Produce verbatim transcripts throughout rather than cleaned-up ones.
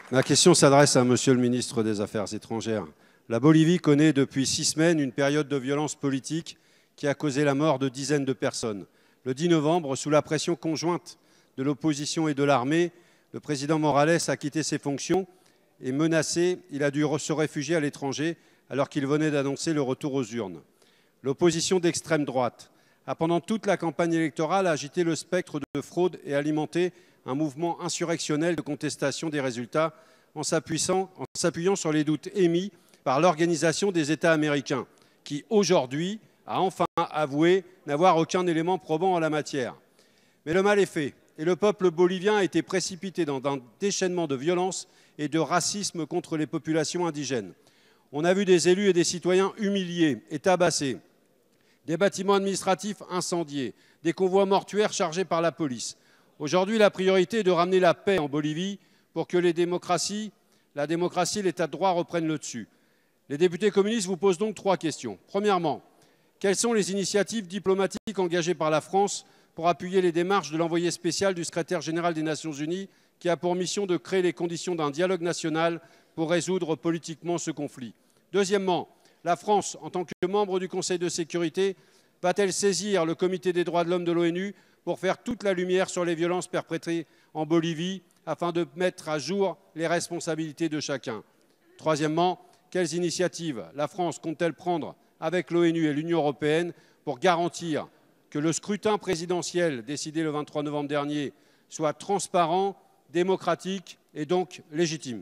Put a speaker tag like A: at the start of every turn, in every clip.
A: Ma question s'adresse à Monsieur le ministre des Affaires étrangères. La Bolivie connaît depuis six semaines une période de violence politique qui a causé la mort de dizaines de personnes. Le dix novembre, sous la pression conjointe de l'opposition et de l'armée, le président Morales a quitté ses fonctions et menacé, il a dû se réfugier à l'étranger alors qu'il venait d'annoncer le retour aux urnes. L'opposition d'extrême droite a pendant toute la campagne électorale agité le spectre de fraude et alimenté un mouvement insurrectionnel de contestation des résultats en s'appuyant sur les doutes émis par l'Organisation des États américains, qui aujourd'hui a enfin avoué n'avoir aucun élément probant en la matière. Mais le mal est fait et le peuple bolivien a été précipité dans un déchaînement de violence et de racisme contre les populations indigènes. On a vu des élus et des citoyens humiliés et tabassés, des bâtiments administratifs incendiés, des convois mortuaires chargés par la police. Aujourd'hui, la priorité est de ramener la paix en Bolivie pour que les démocraties, la démocratie et l'État de droit reprennent le dessus. Les députés communistes vous posent donc trois questions. Premièrement, quelles sont les initiatives diplomatiques engagées par la France pour appuyer les démarches de l'envoyé spécial du secrétaire général des Nations Unies qui a pour mission de créer les conditions d'un dialogue national pour résoudre politiquement ce conflit? Deuxièmement, la France, en tant que membre du Conseil de sécurité, va-t-elle saisir le Comité des droits de l'homme de l'ONU pour faire toute la lumière sur les violences perpétrées en Bolivie afin de mettre à jour les responsabilités de chacun? Troisièmement, quelles initiatives la France compte-t-elle prendre avec l'ONU et l'Union européenne pour garantir que le scrutin présidentiel décidé le vingt-trois novembre dernier soit transparent, démocratique et donc légitime?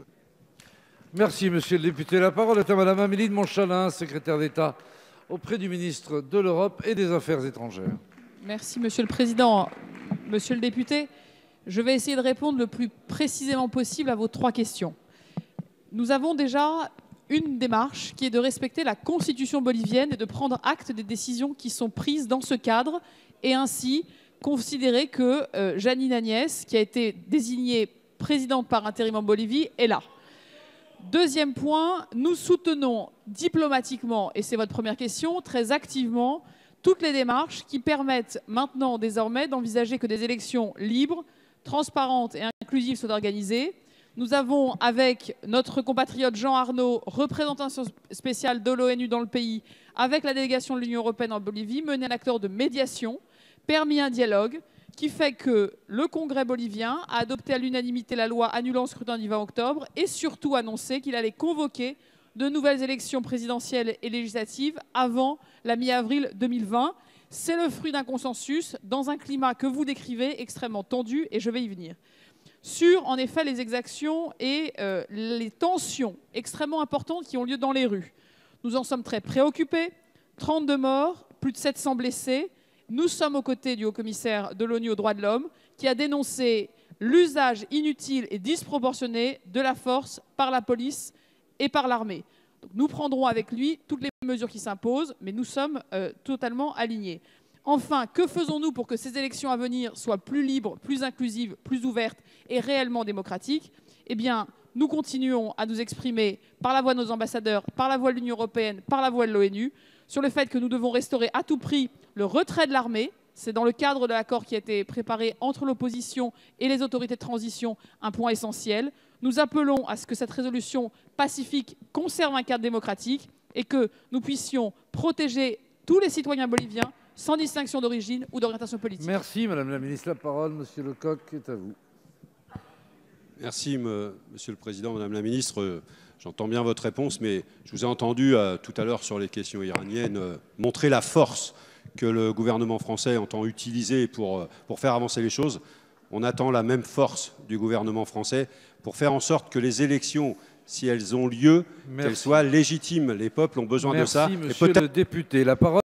B: Merci, monsieur le député. La parole est à madame Amélie de Montchalin, secrétaire d'État auprès du ministre de l'Europe et des Affaires étrangères.
C: Merci, monsieur le président. Monsieur le député, je vais essayer de répondre le plus précisément possible à vos trois questions. Nous avons déjà une démarche qui est de respecter la Constitution bolivienne et de prendre acte des décisions qui sont prises dans ce cadre et ainsi considérer que euh, Jeanine Agnès, qui a été désignée présidente par intérim en Bolivie, est là. Deuxième point, nous soutenons diplomatiquement, et c'est votre première question, très activement, toutes les démarches qui permettent maintenant désormais d'envisager que des élections libres, transparentes et inclusives soient organisées. Nous avons, avec notre compatriote Jean Arnaud, représentant spécial de l'ONU dans le pays, avec la délégation de l'Union européenne en Bolivie, mené un acteur de médiation, permis un dialogue, qui fait que le Congrès bolivien a adopté à l'unanimité la loi annulant le scrutin du vingt octobre et surtout annoncé qu'il allait convoquer de nouvelles élections présidentielles et législatives avant la mi-avril deux mille vingt. C'est le fruit d'un consensus dans un climat que vous décrivez extrêmement tendu et je vais y venir. Sur, en effet, les exactions et euh, les tensions extrêmement importantes qui ont lieu dans les rues. Nous en sommes très préoccupés. trente-deux morts, plus de sept cents blessés. Nous sommes aux côtés du haut-commissaire de l'ONU aux droits de l'homme qui a dénoncé l'usage inutile et disproportionné de la force par la police et par l'armée. Nous prendrons avec lui toutes les mesures qui s'imposent, mais nous sommes euh, totalement alignés. Enfin, que faisons-nous pour que ces élections à venir soient plus libres, plus inclusives, plus ouvertes et réellement démocratiques? Eh bien, nous continuons à nous exprimer par la voix de nos ambassadeurs, par la voix de l'Union européenne, par la voix de l'ONU, sur le fait que nous devons restaurer à tout prix le retrait de l'armée. C'est dans le cadre de l'accord qui a été préparé entre l'opposition et les autorités de transition un point essentiel. Nous appelons à ce que cette résolution pacifique conserve un cadre démocratique et que nous puissions protéger tous les citoyens boliviens sans distinction d'origine ou d'orientation politique.
B: Merci, madame la ministre. La parole, monsieur Lecoq, est à vous.
A: Merci, monsieur le président, madame la ministre. J'entends bien votre réponse, mais je vous ai entendu euh, tout à l'heure sur les questions iraniennes euh, montrer la force que le gouvernement français entend utiliser pour, euh, pour faire avancer les choses. On attend la même force du gouvernement français pour faire en sorte que les élections, si elles ont lieu, qu'elles soient légitimes. Les peuples ont besoin
B: Merci,
A: de ça.
B: Monsieur le député. La parole